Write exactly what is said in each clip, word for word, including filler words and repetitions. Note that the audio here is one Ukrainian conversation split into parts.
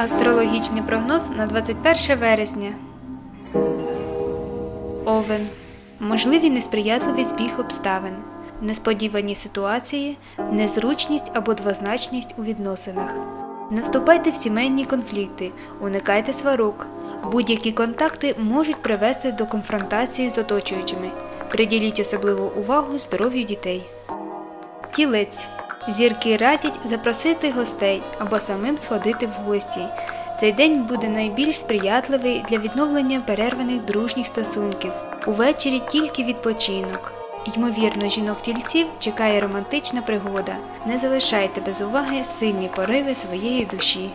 Астрологічний прогноз на двадцять перше вересня. Овен. Можливі несприятливий збіг обставин, несподівані ситуації, незручність або двозначність у відносинах. Не вступайте в сімейні конфлікти, уникайте сварок. Будь-які контакти можуть привести до конфронтації з оточуючими. Приділіть особливу увагу здоров'ю дітей. Тілець. Зірки радять запросити гостей або самим сходити в гості. Цей день буде найбільш сприятливий для відновлення перерваних дружніх стосунків. Увечері тільки відпочинок. Ймовірно, жінок-тільців чекає романтична пригода. Не залишайте без уваги сильні пориви своєї душі.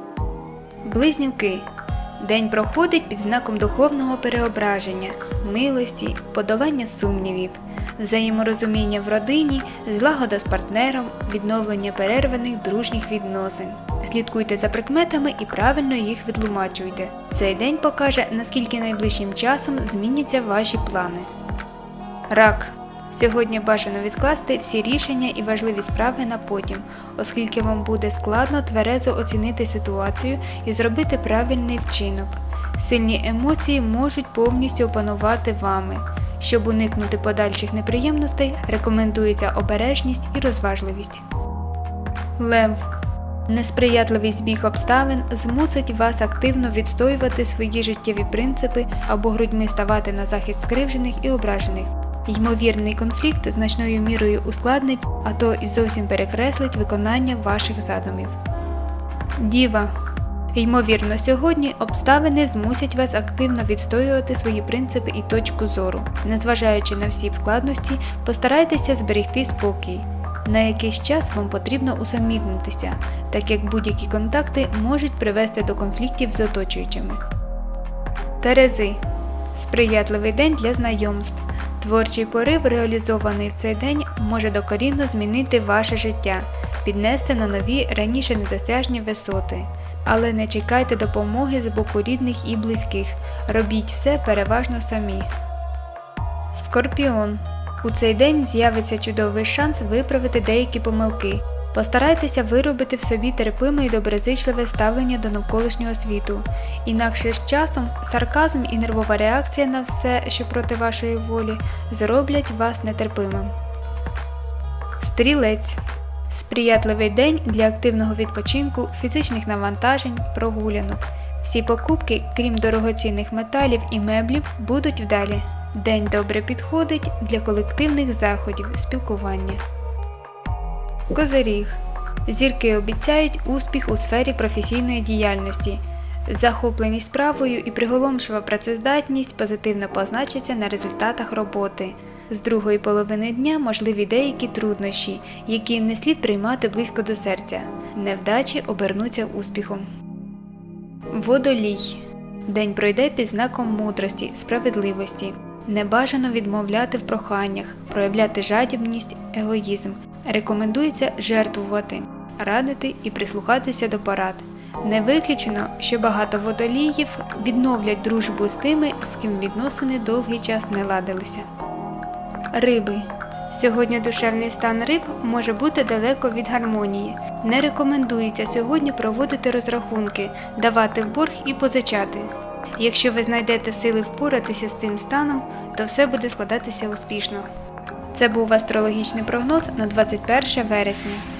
Близнюки. День проходить під знаком духовного переображення, милості, подолання сумнівів, взаєморозуміння в родині, злагода з партнером, відновлення перерваних дружніх відносин. Слідкуйте за прикметами і правильно їх відтлумачуйте. Цей день покаже, наскільки найближчим часом зміняться ваші плани. Рак. Сьогодні бажано відкласти всі рішення і важливі справи на потім, оскільки вам буде складно тверезо оцінити ситуацію і зробити правильний вчинок. Сильні емоції можуть повністю опанувати вами. Щоб уникнути подальших неприємностей, рекомендується обережність і розважливість. Лев. Несприятливий збіг обставин змусить вас активно відстоювати свої життєві принципи або грудьми ставати на захист скривджених і ображених. Ймовірний конфлікт значною мірою ускладнить, а то і зовсім перекреслить виконання ваших задумів. Діва. Ймовірно, сьогодні обставини змусять вас активно відстоювати свої принципи і точку зору. Незважаючи на всі складності, постарайтеся зберегти спокій. На якийсь час вам потрібно усамітнитися, так як будь-які контакти можуть привести до конфліктів з оточуючими. Терези. Сприятливий день для знайомств. Творчий порив, реалізований в цей день, може докорінно змінити ваше життя, піднести на нові, раніше недосяжні висоти. Але не чекайте допомоги з боку рідних і близьких, робіть все переважно самі. Скорпіон. У цей день з'явиться чудовий шанс виправити деякі помилки. Постарайтеся виробити в собі терпиме і доброзичливе ставлення до навколишнього світу. Інакше з часом сарказм і нервова реакція на все, що проти вашої волі, зроблять вас нетерпимим. Стрілець. Сприятливий день для активного відпочинку, фізичних навантажень, прогулянок. Всі покупки, крім дорогоцінних металів і меблів, будуть вдалі. День добре підходить для колективних заходів, спілкування. Козиріг. Зірки обіцяють успіх у сфері професійної діяльності. Захопленість справою і приголомшлива працездатність позитивно позначаться на результатах роботи. З другої половини дня можливі деякі труднощі, які не слід приймати близько до серця. Невдачі обернуться успіхом. Водолій. День пройде під знаком мудрості, справедливості. Не бажано відмовляти в проханнях, проявляти жадібність, егоїзм. Рекомендується жертвувати, радити і прислухатися до порад. Не виключено, що багато водоліїв відновлять дружбу з тими, з ким відносини довгий час не ладилися. Риби. Сьогодні душевний стан риб може бути далеко від гармонії. Не рекомендується сьогодні проводити розрахунки, давати в борг і позичати. Якщо ви знайдете сили впоратися з цим станом, то все буде складатися успішно. Це був астрологічний прогноз на двадцять перше вересня.